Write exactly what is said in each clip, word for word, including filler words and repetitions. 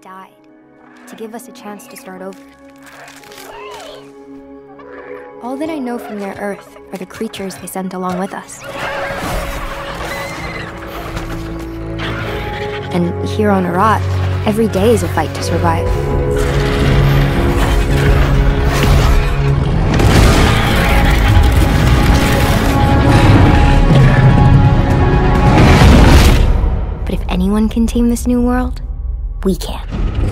died to give us a chance to start over. All that I know from their Earth are the creatures they sent along with us. And here on Aratai, every day is a fight to survive. But if anyone can tame this new world, we can.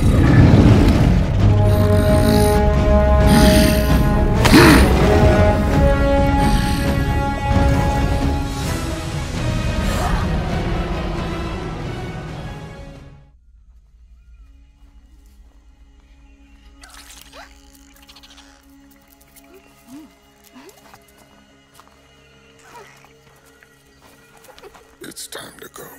It's time to go.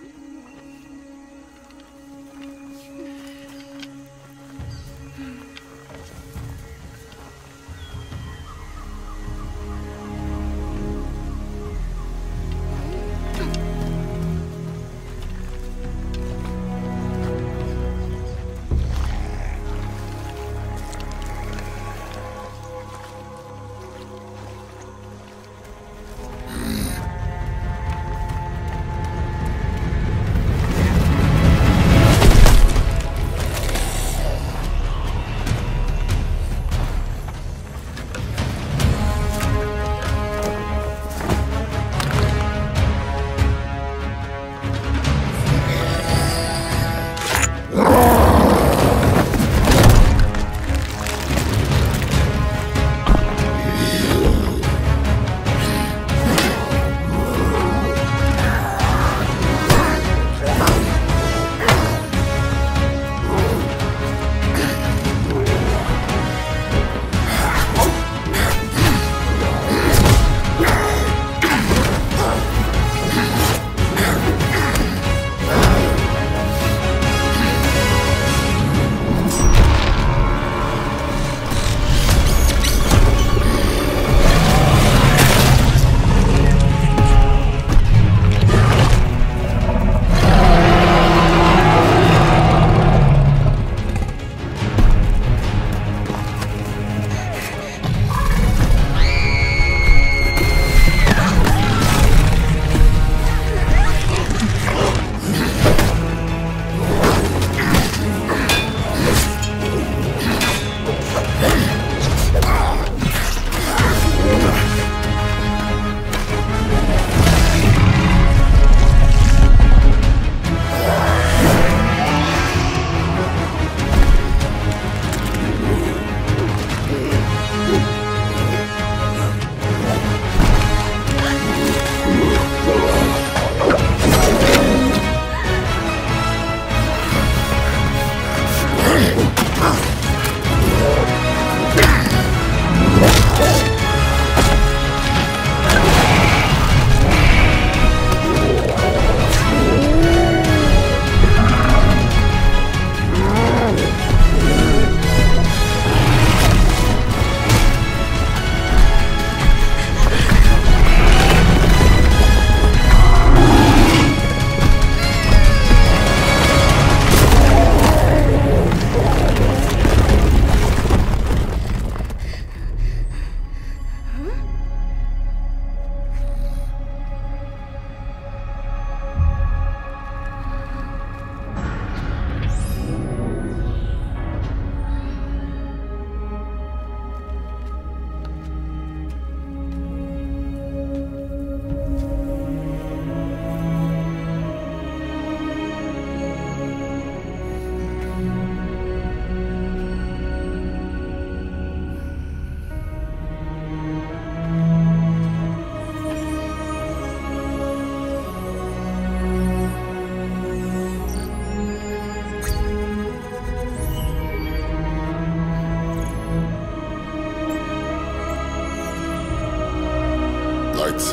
Lights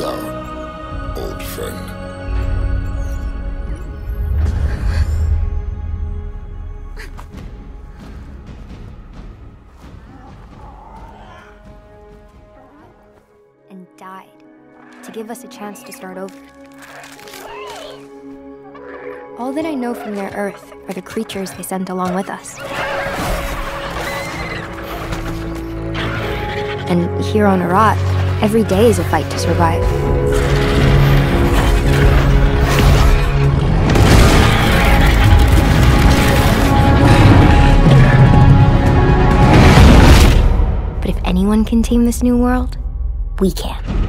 out, old friend. And died to give us a chance to start over. All that I know from their Earth are the creatures they sent along with us. And here on Aratai, every day is a fight to survive. But if anyone can tame this new world, we can.